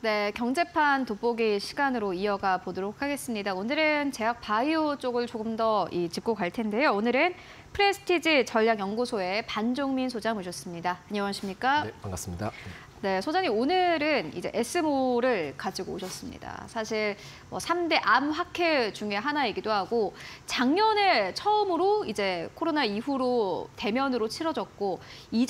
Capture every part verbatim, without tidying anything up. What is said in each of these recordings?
네, 경제판 돋보기 시간으로 이어가 보도록 하겠습니다. 오늘은 제약 바이오 쪽을 조금 더 이 짚고 갈 텐데요. 오늘은 프레스티지 전략연구소의 반종민 소장 모셨습니다. 안녕하십니까? 네, 반갑습니다. 네, 소장님 오늘은 이제 에스모를 가지고 오셨습니다. 사실 뭐 삼 대 암학회 중에 하나이기도 하고 작년에 처음으로 이제 코로나 이후로 대면으로 치러졌고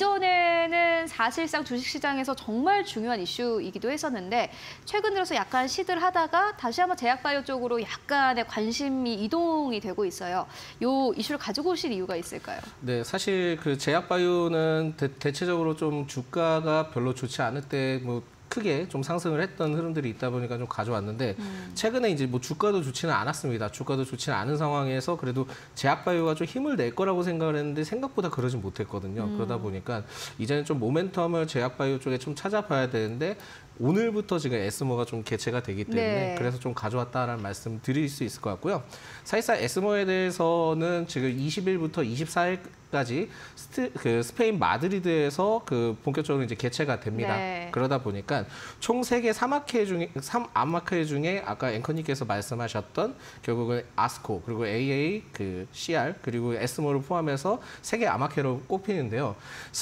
이전에는 사실상 주식시장에서 정말 중요한 이슈이기도 했었는데 최근 들어서 약간 시들하다가 다시 한번 제약바이오 쪽으로 약간의 관심이 이동이 되고 있어요. 요 이슈를 가지고 오신 이유가 있을까요? 네, 사실 그 제약바이오는 대, 대체적으로 좀 주가가 별로 좋지 않을 때 뭐 크게 좀 상승을 했던 흐름들이 있다 보니까 좀 가져왔는데 음. 최근에 이제 뭐 주가도 좋지는 않았습니다. 주가도 좋지는 않은 상황에서 그래도 제약바이오가 좀 힘을 낼 거라고 생각을 했는데 생각보다 그러진 못했거든요. 음. 그러다 보니까 이제는 좀 모멘텀을 제약바이오 쪽에 좀 찾아봐야 되는데 오늘부터 지금 에스모가 좀 개최가 되기 때문에 네. 그래서 좀 가져왔다라는 말씀 드릴 수 있을 것 같고요. 사실상 에스모에 대해서는 지금 이십 일부터 이십사 일까지 스트, 그 스페인 마드리드에서 그 본격적으로 이제 개최가 됩니다. 네. 그러다 보니까 총 세 개 삼학회 중에 삼 암학회 중에 아까 앵커님께서 말씀하셨던 결국은 아스코 그리고 에이에이 그 씨알 그리고 에스모를 포함해서 세 개 암학회로 꼽히는데요.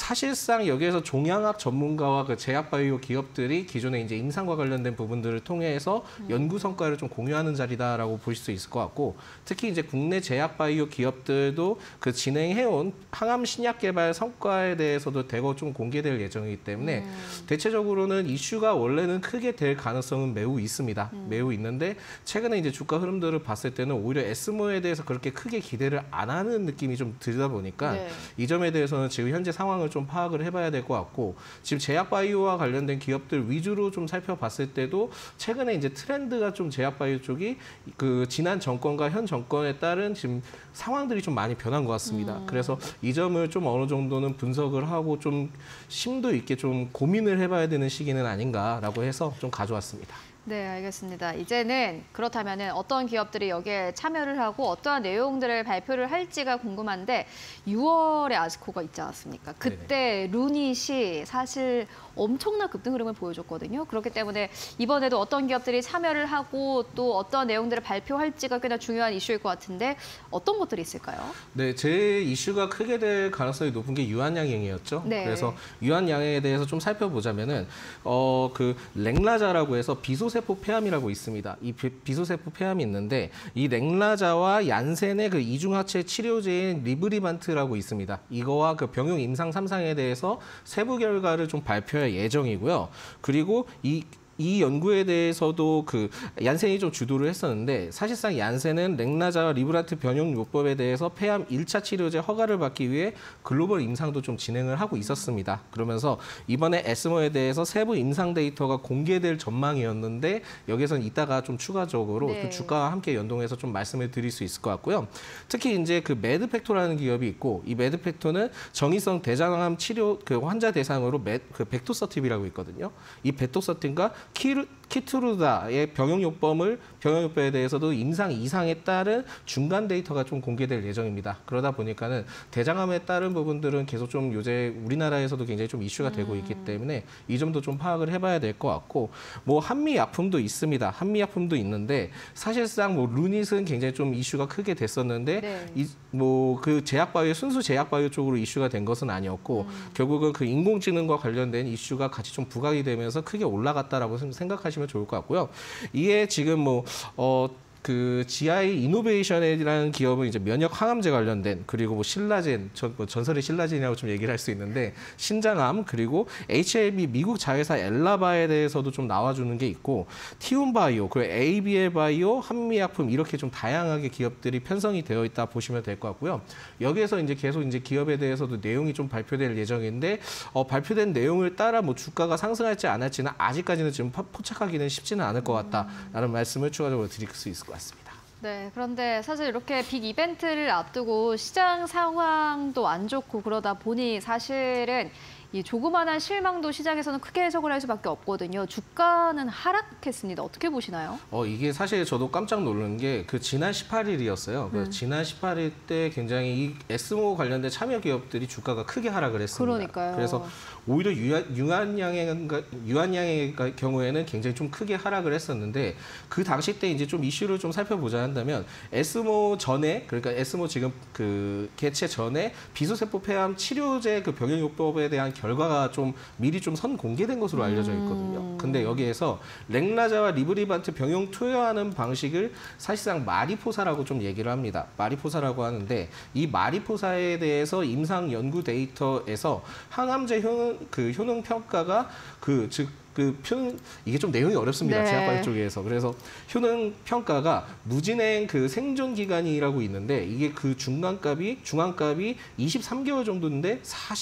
사실상 여기에서 종양학 전문가와 그 제약바이오 기업들이 기존 기존에 이제 임상과 관련된 부분들을 통해서 연구 성과를 좀 공유하는 자리다라고 보실 수 있을 것 같고 특히 이제 국내 제약 바이오 기업들도 그 진행해온 항암 신약 개발 성과에 대해서도 대거 좀 공개될 예정이기 때문에 음. 대체적으로는 이슈가 원래는 크게 될 가능성은 매우 있습니다. 음. 매우 있는데 최근에 이제 주가 흐름들을 봤을 때는 오히려 에스모에 대해서 그렇게 크게 기대를 안 하는 느낌이 좀 들다 보니까 네. 이 점에 대해서는 지금 현재 상황을 좀 파악을 해봐야 될 것 같고 지금 제약 바이오와 관련된 기업들 위주로 좀 살펴봤을 때도 최근에 이제 트렌드가 좀 제약바이오 쪽이 그 지난 정권과 현 정권에 따른 지금 상황들이 좀 많이 변한 것 같습니다. 음. 그래서 이 점을 좀 어느 정도는 분석을 하고 좀 심도 있게 좀 고민을 해봐야 되는 시기는 아닌가라고 해서 좀 가져왔습니다. 네, 알겠습니다. 이제는 그렇다면 어떤 기업들이 여기에 참여를 하고 어떠한 내용들을 발표를 할지가 궁금한데 유월에 아스코가 있지 않았습니까? 그때 네네. 루닛이 사실 엄청난 급등 흐름을 보여줬거든요. 그렇기 때문에 이번에도 어떤 기업들이 참여를 하고 또 어떤 내용들을 발표할지가 꽤나 중요한 이슈일 것 같은데 어떤 것들이 있을까요? 네, 제 이슈가 크게 될 가능성이 높은 게 유한양행이었죠. 네. 그래서 유한양행에 대해서 좀 살펴보자면은 어, 그 랭라자라고 해서 비소세포 폐암이라고 있습니다. 이 비소세포 폐암이 있는데 이 랭라자와 얀센의 그 이중하체 치료제인 리브리반트라고 있습니다. 이거와 그 병용 임상 삼 상에 대해서 세부 결과를 좀 발표할 예정이고요. 그리고 이 이 연구에 대해서도 그 얀센이 좀 주도를 했었는데 사실상 얀센은 랭라자와 리브란트 변형요법에 대해서 폐암 일 차 치료제 허가를 받기 위해 글로벌 임상도 좀 진행을 하고 있었습니다. 그러면서 이번에 에스모에 대해서 세부 임상 데이터가 공개될 전망이었는데 여기서는 이따가 좀 추가적으로 네. 그 주가와 함께 연동해서 좀 말씀을 드릴 수 있을 것 같고요. 특히 이제 그 매드팩토라는 기업이 있고 이 매드팩토는 정의성 대장암 치료 그 환자 대상으로 매, 그 벡토서팁이라고 있거든요. 이 벡토서팁과 키르, 키트루다의 병용요법을 병용요법에 대해서도 임상 이상에 따른 중간 데이터가 좀 공개될 예정입니다. 그러다 보니까는 대장암에 따른 부분들은 계속 좀 요새 우리나라에서도 굉장히 좀 이슈가 되고 있기 때문에 이 점도 좀 파악을 해봐야 될 것 같고 뭐 한미 약품도 있습니다. 한미 약품도 있는데 사실상 뭐 루닛은 굉장히 좀 이슈가 크게 됐었는데 네. 이 뭐 그 제약바이오 순수 제약바이오 쪽으로 이슈가 된 것은 아니었고 음. 결국은 그 인공지능과 관련된 이슈가 같이 좀 부각이 되면서 크게 올라갔다라고 생각하시면 좋을 것 같고요. 이에 지금 뭐 어. 그 지아이 이노베이션이라는 기업은 이제 면역 항암제 관련된 그리고 뭐 신라젠, 전, 뭐 전설의 신라젠이라고 좀 얘기를 할 수 있는데 신장암 그리고 에이치아이브이 미국 자회사 엘라바에 대해서도 좀 나와주는 게 있고 티움바이오 그리고 에이비엘 바이오, 한미약품 이렇게 좀 다양하게 기업들이 편성이 되어 있다 보시면 될 것 같고요. 여기에서 이제 계속 이제 기업에 대해서도 내용이 좀 발표될 예정인데 어, 발표된 내용을 따라 뭐 주가가 상승할지 안 할지는 아직까지는 지금 포착하기는 쉽지는 않을 것 같다라는 말씀을 추가적으로 드릴 수 있을 것 같습니다. 네, 그런데 사실 이렇게 빅 이벤트를 앞두고 시장 상황도 안 좋고 그러다 보니 사실은 이 조그마한 실망도 시장에서는 크게 해석을 할 수밖에 없거든요. 주가는 하락했습니다. 어떻게 보시나요? 어, 이게 사실 저도 깜짝 놀란 게 그 지난 십팔 일이었어요. 그 음. 지난 십팔 일 때 굉장히 이 에스모 관련된 참여 기업들이 주가가 크게 하락을 했습니다. 그러니까요. 그래서 오히려 유한, 유한양의, 유한양의 경우에는 굉장히 좀 크게 하락을 했었는데 그 당시 때 이제 좀 이슈를 좀 살펴보자 한다면 에스모 전에, 그러니까 에스모 지금 그 개최 전에 비소세포 폐암 치료제 그 병행요법에 대한 결과가 좀 미리 좀 선 공개된 것으로 알려져 있거든요. 음. 근데 여기에서 렉라자와 리브리반트 병용 투여하는 방식을 사실상 마리포사라고 좀 얘기를 합니다. 마리포사라고 하는데 이 마리포사에 대해서 임상 연구 데이터에서 항암제 효능 그 효능 평가가 그 즉 그 표, 이게 좀 내용이 어렵습니다. 네. 제약바이오 쪽에서. 그래서 효능 평가가 무진행 그 생존 기간이라고 있는데 이게 그 중간값이 중앙값이 이십삼 개월 정도인데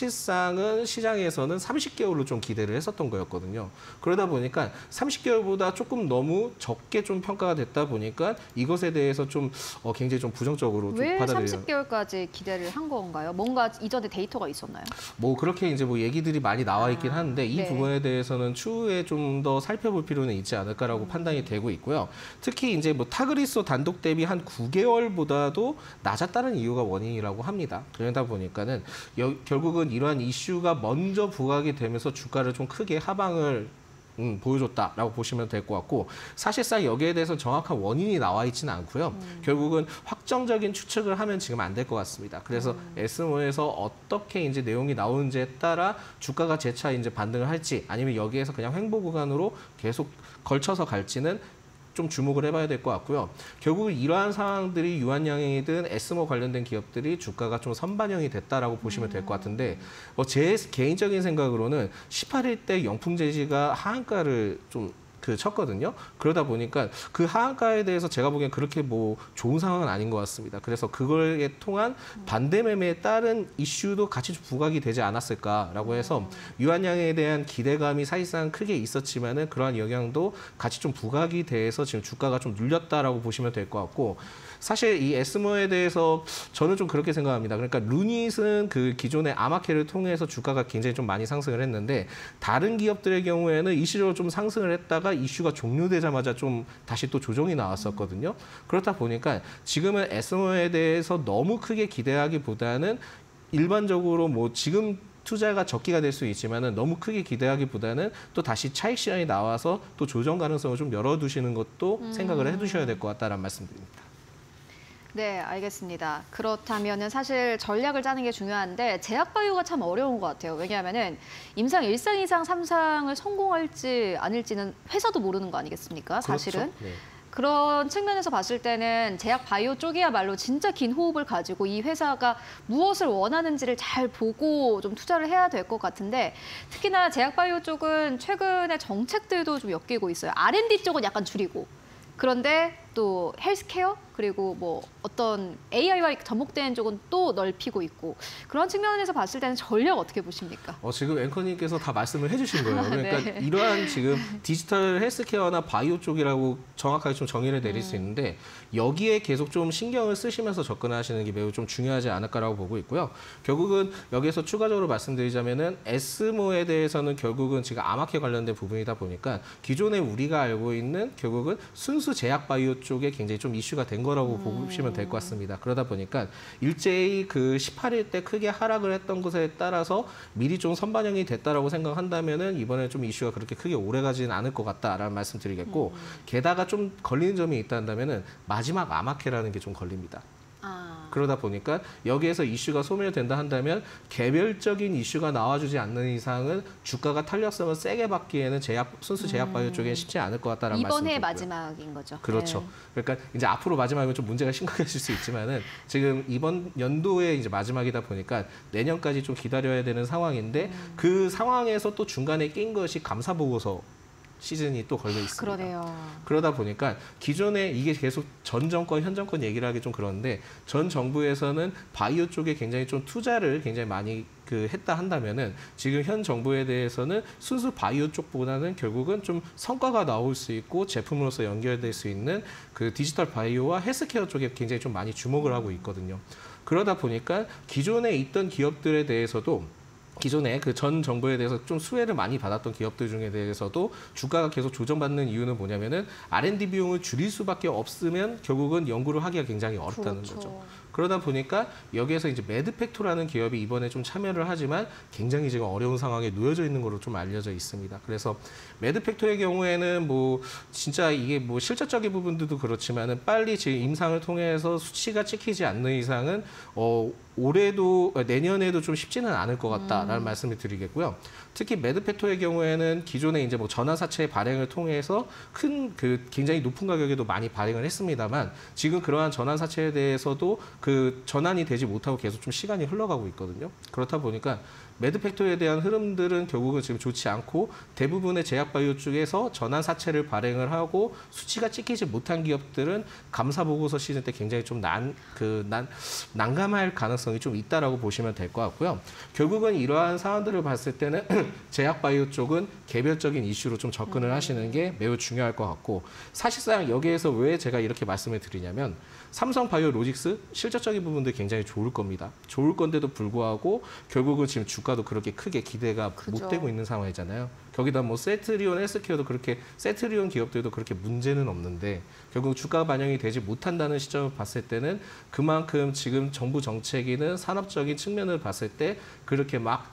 사실상은 시장에서는 삼십 개월로 좀 기대를 했었던 거였거든요. 그러다 보니까 삼십 개월보다 조금 너무 적게 좀 평가가 됐다 보니까 이것에 대해서 좀 어, 굉장히 좀 부정적으로 좀 왜 받아들여요. 삼십 개월까지 기대를 한 건가요? 뭔가 이전에 데이터가 있었나요? 뭐 그렇게 이제 뭐 얘기들이 많이 나와 있긴 아, 하는데 이 네. 부분에 대해서는 추후에 좀 더 살펴볼 필요는 있지 않을까라고 음. 판단이 되고 있고요. 특히 이제 뭐 타그리소 단독 대비 한 구 개월보다도 낮았다는 이유가 원인이라고 합니다. 그러다 보니까는 여, 결국은 이러한 이슈가 먼저 부각이 되면서 주가를 좀 크게 하방을 음, 보여줬다라고 보시면 될 것 같고 사실상 여기에 대해서 정확한 원인이 나와 있지는 않고요. 음. 결국은 확정적인 추측을 하면 지금 안 될 것 같습니다. 그래서 음. 에스모에서 어떻게 이제 내용이 나오는지에 따라 주가가 재차 이제 반등을 할지 아니면 여기에서 그냥 횡보 구간으로 계속 걸쳐서 갈지는 좀 주목을 해봐야 될 것 같고요. 결국 이러한 상황들이 유한양이든 에스모 관련된 기업들이 주가가 좀 선반영이 됐다라고 보시면 될 것 같은데 어, 제 개인적인 생각으로는 십팔 일 때 영풍제지가 하한가를 좀 그 쳤거든요. 그러다 보니까 그 하한가에 대해서 제가 보기엔 그렇게 뭐 좋은 상황은 아닌 것 같습니다. 그래서 그거에 통한 반대 매매에 따른 이슈도 같이 부각이 되지 않았을까라고 해서 유한양에 대한 기대감이 사실상 크게 있었지만은 그러한 영향도 같이 좀 부각이 돼서 지금 주가가 좀 눌렸다라고 보시면 될 것 같고 사실 이 에스모에 대해서 저는 좀 그렇게 생각합니다. 그러니까 루닛은 그 기존의 아마케를 통해서 주가가 굉장히 좀 많이 상승을 했는데 다른 기업들의 경우에는 일시적으로 좀 상승을 했다가 이슈가 종료되자마자 좀 다시 또 조정이 나왔었거든요. 그렇다 보니까 지금은 에스모에 대해서 너무 크게 기대하기보다는 일반적으로 뭐 지금 투자가 적기가 될 수 있지만은 너무 크게 기대하기보다는 또 다시 차익 시장이 나와서 또 조정 가능성을 좀 열어두시는 것도 음. 생각을 해두셔야 될 것 같다는 말씀드립니다. 네, 알겠습니다. 그렇다면은 사실 전략을 짜는 게 중요한데 제약바이오가 참 어려운 것 같아요. 왜냐하면은 임상 일 상, 이 상, 삼 상을 성공할지 아닐지는 회사도 모르는 거 아니겠습니까? 사실은. 그렇죠. 네. 그런 측면에서 봤을 때는 제약바이오 쪽이야말로 진짜 긴 호흡을 가지고 이 회사가 무엇을 원하는지를 잘 보고 좀 투자를 해야 될 것 같은데 특히나 제약바이오 쪽은 최근에 정책들도 좀 엮이고 있어요. 알 앤 디 쪽은 약간 줄이고 그런데 또 헬스케어 그리고 뭐 어떤 에이아이와 접목된 쪽은 또 넓히고 있고 그런 측면에서 봤을 때는 전략 어떻게 보십니까? 어, 지금 앵커님께서 다 말씀을 해주신 거예요. 그러니까 네. 이러한 지금 디지털 헬스케어나 바이오 쪽이라고 정확하게 좀 정의를 내릴 음. 수 있는데 여기에 계속 좀 신경을 쓰시면서 접근하시는 게 매우 좀 중요하지 않을까라고 보고 있고요. 결국은 여기에서 추가적으로 말씀드리자면은 에스모에 대해서는 결국은 지금 아마케 관련된 부분이다 보니까 기존에 우리가 알고 있는 결국은 순수 제약 바이오 쪽에 굉장히 좀 이슈가 된 거라고 음. 보시면 될 것 같습니다. 그러다 보니까 일제히 그 십팔 일 때 크게 하락을 했던 것에 따라서 미리 좀 선반영이 됐다라고 생각한다면은 이번에 좀 이슈가 그렇게 크게 오래가지는 않을 것 같다라는 말씀드리겠고 음. 게다가 좀 걸리는 점이 있다면은 마지막 아마케라는 게 좀 걸립니다. 아. 그러다 보니까 여기에서 이슈가 소멸된다 한다면 개별적인 이슈가 나와주지 않는 이상은 주가가 탄력성을 세게 받기에는 제약 순수 제약 바이오 음. 쪽에 쉽지 않을 것 같다는 말씀이고요. 이번 해 마지막인 거죠. 그렇죠. 네. 그러니까 이제 앞으로 마지막이면 좀 문제가 심각해질 수 있지만은 지금 이번 연도의 이제 마지막이다 보니까 내년까지 좀 기다려야 되는 상황인데 음. 그 상황에서 또 중간에 낀 것이 감사 보고서. 시즌이 또 걸려 있습니다. 그러네요. 그러다 보니까 기존에 이게 계속 전 정권, 현 정권 얘기를 하기 좀 그런데 전 정부에서는 바이오 쪽에 굉장히 좀 투자를 굉장히 많이 그 했다 한다면은 지금 현 정부에 대해서는 순수 바이오 쪽보다는 결국은 좀 성과가 나올 수 있고 제품으로서 연결될 수 있는 그 디지털 바이오와 헬스케어 쪽에 굉장히 좀 많이 주목을 하고 있거든요. 그러다 보니까 기존에 있던 기업들에 대해서도 기존에 그 전 정부에 대해서 좀 수혜를 많이 받았던 기업들 중에 대해서도 주가가 계속 조정받는 이유는 뭐냐면은 알 앤 디 비용을 줄일 수밖에 없으면 결국은 연구를 하기가 굉장히 어렵다는 그렇죠. 거죠. 그러다 보니까 여기에서 이제 매드팩토라는 기업이 이번에 좀 참여를 하지만 굉장히 지금 어려운 상황에 놓여져 있는 걸로 좀 알려져 있습니다. 그래서 매드팩토의 경우에는 뭐 진짜 이게 뭐 실질적인 부분들도 그렇지만은 빨리 지금 임상을 통해서 수치가 찍히지 않는 이상은 어 올해도 내년에도 좀 쉽지는 않을 것 같다라는 음. 말씀을 드리겠고요. 특히 매드팩토의 경우에는 기존에 이제 뭐 전환사채 발행을 통해서 큰 그 굉장히 높은 가격에도 많이 발행을 했습니다만 지금 그러한 전환사채에 대해서도 그 전환이 되지 못하고 계속 좀 시간이 흘러가고 있거든요. 그렇다 보니까 매드팩토에 대한 흐름들은 결국은 지금 좋지 않고 대부분의 제약바이오 쪽에서 전환사채를 발행을 하고 수치가 찍히지 못한 기업들은 감사보고서 시즌 때 굉장히 좀 난, 그, 난, 난감할 가능성이 좀 있다라고 보시면 될 것 같고요. 결국은 이러한 사안들을 봤을 때는 제약바이오 쪽은 개별적인 이슈로 좀 접근을 하시는 게 매우 중요할 것 같고 사실상 여기에서 왜 제가 이렇게 말씀을 드리냐면 삼성바이오로직스 실질적인 부분도 굉장히 좋을 겁니다. 좋을 건데도 불구하고 결국은 지금 주가도 그렇게 크게 기대가 그죠. 못 되고 있는 상황이잖아요. 거기다 뭐 세트리온, 헬스케어도 그렇게 세트리온 기업들도 그렇게 문제는 없는데 결국 주가 반영이 되지 못한다는 시점을 봤을 때는 그만큼 지금 정부 정책이는 산업적인 측면을 봤을 때 그렇게 막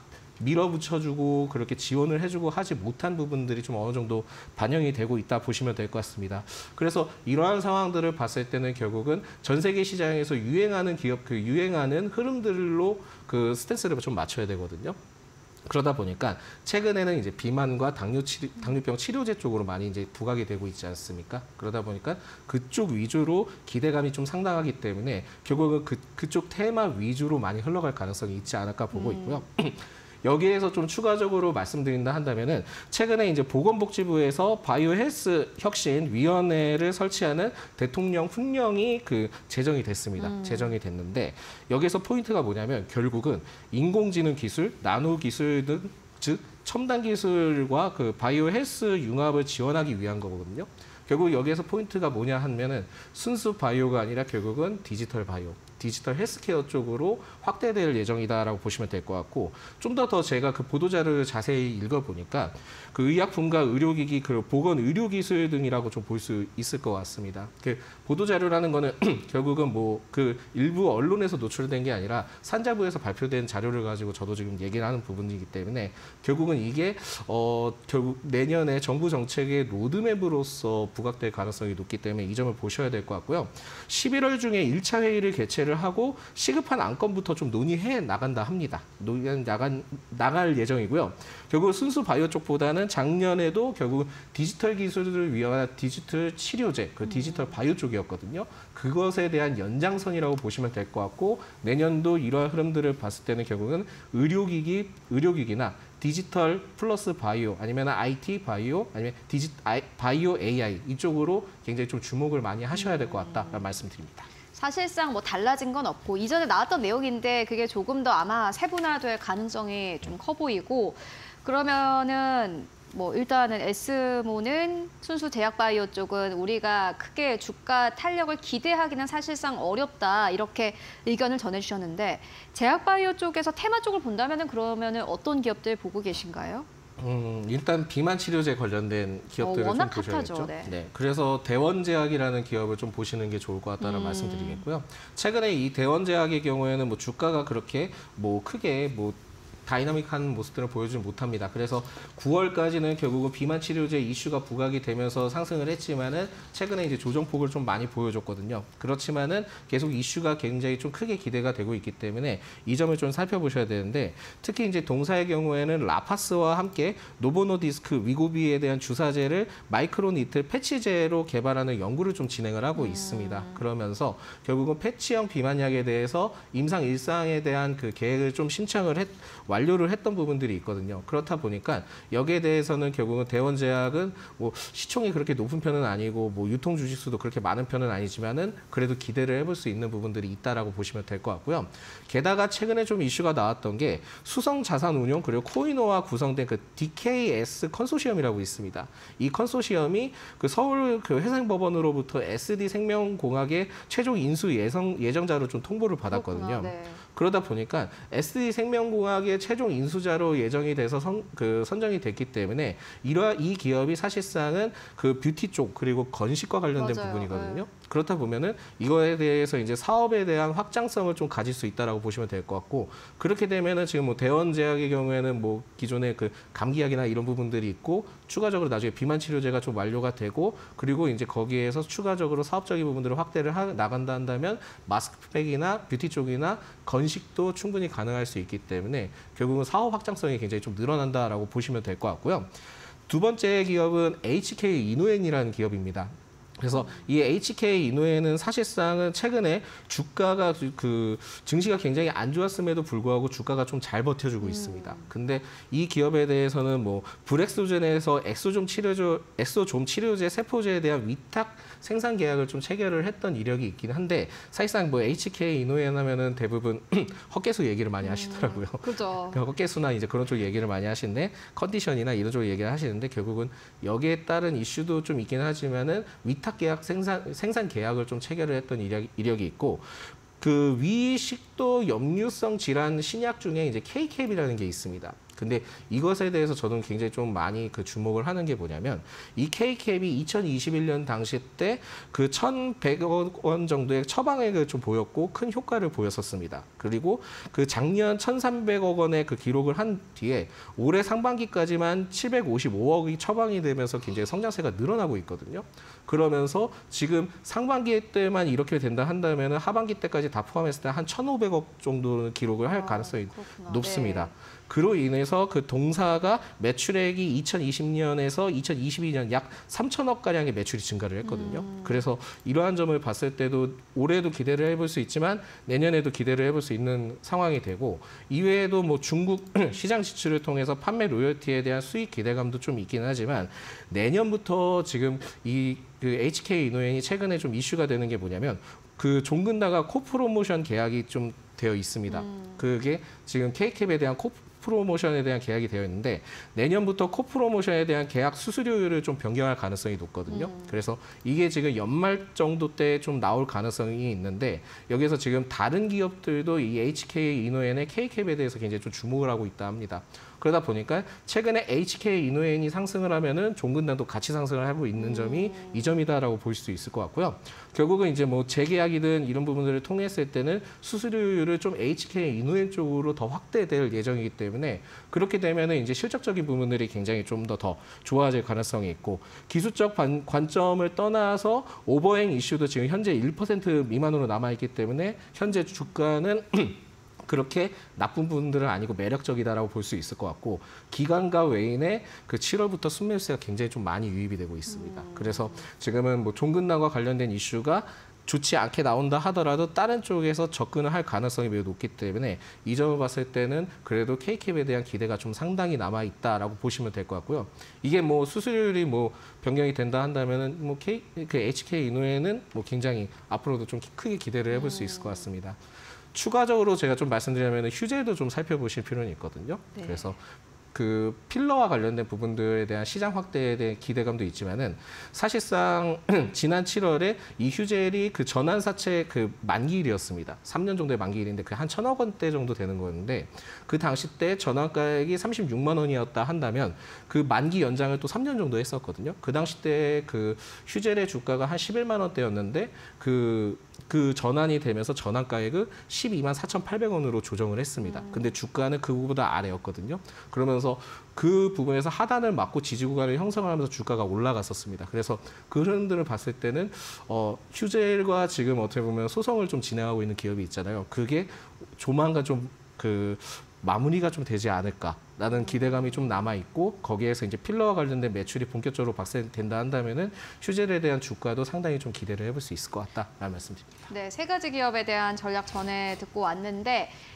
밀어붙여주고 그렇게 지원을 해주고 하지 못한 부분들이 좀 어느 정도 반영이 되고 있다 보시면 될 것 같습니다. 그래서 이러한 상황들을 봤을 때는 결국은 전 세계 시장에서 유행하는 기업, 그 유행하는 흐름들로 그 스탠스를 좀 맞춰야 되거든요. 그러다 보니까 최근에는 이제 비만과 당뇨 치료, 당뇨병 치료제 쪽으로 많이 이제 부각이 되고 있지 않습니까? 그러다 보니까 그쪽 위주로 기대감이 좀 상당하기 때문에 결국은 그, 그쪽 테마 위주로 많이 흘러갈 가능성이 있지 않을까 보고 있고요. 음. 여기에서 좀 추가적으로 말씀드린다 한다면은 최근에 이제 보건복지부에서 바이오 헬스 혁신 위원회를 설치하는 대통령 훈령이 그 제정이 됐습니다. 음. 제정이 됐는데 여기에서 포인트가 뭐냐면 결국은 인공지능 기술, 나노 기술 등 즉 첨단 기술과 그 바이오 헬스 융합을 지원하기 위한 거거든요. 결국 여기에서 포인트가 뭐냐 하면은 순수 바이오가 아니라 결국은 디지털 바이오, 디지털 헬스케어 쪽으로 확대될 예정이다라고 보시면 될 것 같고 좀 더 더 제가 그 보도자료를 자세히 읽어보니까 그 의약품과 의료기기, 그 보건 의료기술 등이라고 좀 볼 수 있을 것 같습니다. 그 보도자료라는 거는 결국은 뭐 그 일부 언론에서 노출된 게 아니라 산자부에서 발표된 자료를 가지고 저도 지금 얘기를 하는 부분이기 때문에 결국은 이게 어 결국 내년에 정부 정책의 로드맵으로서 부각될 가능성이 높기 때문에 이 점을 보셔야 될 것 같고요. 십일월 중에 일 차 회의를 개최를 하고 시급한 안건부터 좀 논의해 나간다 합니다. 논의 나간 나갈 예정이고요. 결국 순수 바이오 쪽보다는 작년에도 결국 디지털 기술을 위한 디지털 치료제, 그 디지털 바이오 쪽이었거든요. 그것에 대한 연장선이라고 보시면 될 것 같고 내년도 이러한 흐름들을 봤을 때는 결국은 의료기기, 의료기기나 디지털 플러스 바이오 아니면 아이티 바이오 아니면 디지 아이, 바이오 에이아이 이쪽으로 굉장히 좀 주목을 많이 하셔야 될 것 같다라는 말씀드립니다. 사실상 뭐 달라진 건 없고 이전에 나왔던 내용인데 그게 조금 더 아마 세분화될 가능성이 좀 커 보이고 그러면은 뭐 일단은 에스모는 순수 제약바이오 쪽은 우리가 크게 주가 탄력을 기대하기는 사실상 어렵다 이렇게 의견을 전해주셨는데 제약바이오 쪽에서 테마 쪽을 본다면은 그러면은 어떤 기업들 보고 계신가요? 음, 일단 비만 치료제 관련된 기업들을 어, 워낙 좀 보셔야겠죠. 핫하죠. 네. 네, 그래서 대원제약이라는 기업을 좀 보시는 게 좋을 것 같다는 음. 말씀드리겠고요. 최근에 이 대원제약의 경우에는 뭐 주가가 그렇게 뭐 크게 뭐 다이나믹한 모습들을 보여주지 못합니다. 그래서 구월까지는 결국은 비만 치료제 이슈가 부각이 되면서 상승을 했지만은 최근에 이제 조정폭을 좀 많이 보여줬거든요. 그렇지만은 계속 이슈가 굉장히 좀 크게 기대가 되고 있기 때문에 이 점을 좀 살펴보셔야 되는데 특히 이제 동사의 경우에는 라파스와 함께 노보노디스크 위고비에 대한 주사제를 마이크로니틀 패치제로 개발하는 연구를 좀 진행을 하고 음. 있습니다. 그러면서 결국은 패치형 비만약에 대해서 임상 일상에 대한 그 계획을 좀 신청을 했 완료를 했던 부분들이 있거든요. 그렇다 보니까 여기에 대해서는 결국은 대원제약은 뭐 시총이 그렇게 높은 편은 아니고 뭐 유통 주식수도 그렇게 많은 편은 아니지만은 그래도 기대를 해볼 수 있는 부분들이 있다라고 보시면 될 것 같고요. 게다가 최근에 좀 이슈가 나왔던 게 수성 자산 운용 그리고 코이노와 구성된 그 디케이에스 컨소시엄이라고 있습니다. 이 컨소시엄이 그 서울 그 회생법원으로부터 에스디생명공학의 최종 인수 예정, 예정자로 좀 통보를 받았거든요. 네. 그러다 보니까 에스디생명공학의 최종 인수자로 예정이 돼서 선, 그 선정이 됐기 때문에 이러 이 기업이 사실상은 그 뷰티 쪽 그리고 건식과 관련된 맞아요. 부분이거든요. 네. 그렇다 보면은 이거에 대해서 이제 사업에 대한 확장성을 좀 가질 수 있다라고 보시면 될 것 같고 그렇게 되면은 지금 뭐 대원제약의 경우에는 뭐 기존의 그 감기약이나 이런 부분들이 있고 추가적으로 나중에 비만 치료제가 좀 완료가 되고 그리고 이제 거기에서 추가적으로 사업적인 부분들을 확대를 하, 나간다 한다면 마스크팩이나 뷰티 쪽이나 건식도 충분히 가능할 수 있기 때문에 결국은 사업 확장성이 굉장히 좀 늘어난다라고 보시면 될 것 같고요. 두 번째 기업은 에이치케이 이노엔이라는 기업입니다. 그래서 이 에이치케이 이노엔은 사실상은 최근에 주가가 그 증시가 굉장히 안 좋았음에도 불구하고 주가가 좀 잘 버텨주고 음. 있습니다. 근데 이 기업에 대해서는 뭐 브렉소젠에서 엑소좀 치료제, 엑소좀 치료제 세포제에 대한 위탁 생산 계약을 좀 체결을 했던 이력이 있긴 한데 사실상 뭐 에이치케이 이노엔 하면은 대부분 헛개수 얘기를 많이 하시더라고요. 음, 그죠. 헛개수나 이제 그런 쪽 얘기를 많이 하시는데 컨디션이나 이런 쪽 얘기를 하시는데 결국은 여기에 따른 이슈도 좀 있긴 하지만은 위탁 계약 생산 생산 계약을 좀 체결을 했던 이력, 이력이 있고 그 위식도 역류성 질환 신약 중에 이제 케이캡이라는 게 있습니다. 근데 이것에 대해서 저는 굉장히 좀 많이 그 주목을 하는 게 뭐냐면 이 케이캡이 이천이십일 년 당시 때 그 천백억 원 정도의 처방액을 좀 보였고 큰 효과를 보였었습니다. 그리고 그 작년 천삼백억 원의 그 기록을 한 뒤에 올해 상반기까지만 칠백오십오억이 처방이 되면서 굉장히 성장세가 늘어나고 있거든요. 그러면서 지금 상반기 때만 이렇게 된다 한다면 하반기 때까지 다 포함했을 때 한 천오백억 정도는 기록을 할 가능성이 아, 높습니다. 네. 그로 인해서 그 동사가 매출액이 이천이십 년에서 이천이십이 년 약 삼천억 가량의 매출이 증가를 했거든요. 음. 그래서 이러한 점을 봤을 때도 올해도 기대를 해볼 수 있지만 내년에도 기대를 해볼 수 있는 상황이 되고 이외에도 뭐 중국 시장 지출을 통해서 판매 로열티에 대한 수익 기대감도 좀 있긴 하지만 내년부터 지금 이 그 에이치케이 이노엔이 최근에 좀 이슈가 되는 게 뭐냐면 그 종근당과 코프로모션 계약이 좀 되어 있습니다. 음. 그게 지금 케이캡에 대한 코 프로모션에 대한 계약이 되어 있는데 내년부터 코프로모션에 대한 계약 수수료율을 좀 변경할 가능성이 높거든요. 음. 그래서 이게 지금 연말 정도 때 좀 나올 가능성이 있는데 여기서 지금 다른 기업들도 이 에이치케이 이노엔의 케이캡에 대해서 굉장히 좀 주목을 하고 있다 합니다. 그러다 보니까 최근에 에이치케이 이노엔이 상승을 하면은 종근당도 같이 상승을 하고 있는 점이 음. 이 점이다라고 볼 수 있을 것 같고요. 결국은 이제 뭐 재계약이든 이런 부분들을 통했을 때는 수수료율을 좀 에이치케이 이노엔 쪽으로 더 확대될 예정이기 때문에 그렇게 되면은 이제 실적적인 부분들이 굉장히 좀 더 더 좋아질 가능성이 있고 기술적 관, 관점을 떠나서 오버행 이슈도 지금 현재 일 퍼센트 미만으로 남아 있기 때문에 현재 주가는 그렇게 나쁜 부분들은 아니고 매력적이다라고 볼 수 있을 것 같고 기관과 외인의 그 칠월부터 순매수세가 굉장히 좀 많이 유입이 되고 있습니다. 음. 그래서 지금은 뭐 종근당과 관련된 이슈가 좋지 않게 나온다 하더라도 다른 쪽에서 접근을 할 가능성이 매우 높기 때문에 이 점을 봤을 때는 그래도 케이캡에 대한 기대가 좀 상당히 남아 있다라고 보시면 될 것 같고요. 이게 뭐 수수료율이 뭐 변경이 된다 한다면은 뭐 K, 그 에이치케이 이노엔은 뭐 굉장히 앞으로도 좀 크게 기대를 해볼 수 있을 것 같습니다. 추가적으로 제가 좀 말씀드리자면 휴재도 좀 살펴보실 필요는 있거든요. 네. 그래서 그 필러와 관련된 부분들에 대한 시장 확대에 대한 기대감도 있지만은 사실상 지난 칠월에 이 휴젤이 그 전환사채 그 만기일이었습니다. 삼 년 정도의 만기일인데 그 한 천억 원대 정도 되는 거였는데 그 당시 때 전환가액이 삼십육만 원이었다 한다면 그 만기 연장을 또 삼 년 정도 했었거든요. 그 당시 때 그 휴젤의 주가가 한 십일만 원대였는데 그 그 전환이 되면서 전환가액을 십이만 사천팔백 원으로 조정을 했습니다. 근데 주가는 그거보다 아래였거든요. 그러면서 그 부분에서 하단을 맞고 지지 구간을 형성하면서 주가가 올라갔었습니다. 그래서 그 흐름들을 봤을 때는 어, 휴젤과 지금 어떻게 보면 소송을 좀 진행하고 있는 기업이 있잖아요. 그게 조만간 좀 그 마무리가 좀 되지 않을까라는 기대감이 좀 남아 있고 거기에서 이제 필러와 관련된 매출이 본격적으로 발생된다 한다면은 휴젤에 대한 주가도 상당히 좀 기대를 해볼 수 있을 것 같다라는 말씀드립니다. 네, 세 가지 기업에 대한 전략 전에 듣고 왔는데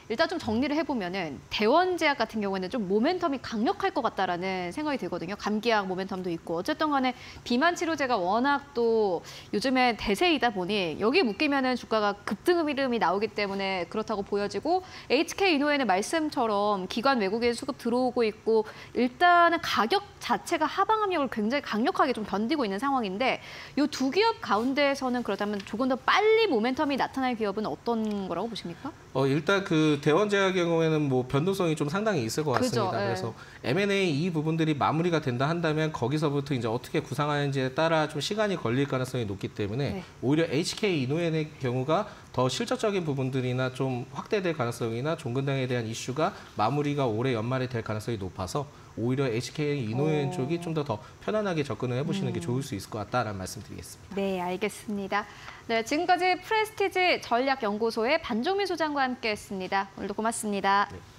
일단 좀 정리를 해보면은 대원제약 같은 경우에는 좀 모멘텀이 강력할 것 같다라는 생각이 들거든요. 감기약 모멘텀도 있고 어쨌든 간에 비만 치료제가 워낙 또 요즘에 대세이다 보니 여기 묶이면은 주가가 급등 흐름이 나오기 때문에 그렇다고 보여지고 에이치케이 이노엔의 말씀처럼 기관 외국인 수급 들어오고 있고 일단은 가격 자체가 하방 압력을 굉장히 강력하게 좀 견디고 있는 상황인데 이 두 기업 가운데에서는 그렇다면 조금 더 빨리 모멘텀이 나타날 기업은 어떤 거라고 보십니까? 어, 일단 그 대원제약 경우에는 뭐 변동성이 좀 상당히 있을 것 같습니다. 그죠, 예. 그래서 엠 앤 에이 이 부분들이 마무리가 된다 한다면 거기서부터 이제 어떻게 구상하는지에 따라 좀 시간이 걸릴 가능성이 높기 때문에 네. 오히려 에이치케이 이노엔의 경우가 더 실질적인 부분들이나 좀 확대될 가능성이나 종근당에 대한 이슈가 마무리가 올해 연말에 될 가능성이 높아서 오히려 에이치케이 이노엔 오. 쪽이 좀 더 더 편안하게 접근을 해보시는 음. 게 좋을 수 있을 것 같다라는 말씀드리겠습니다. 네, 알겠습니다. 네, 지금까지 프레스티지 전략연구소의 반종민 소장과 함께했습니다. 오늘도 고맙습니다. 네.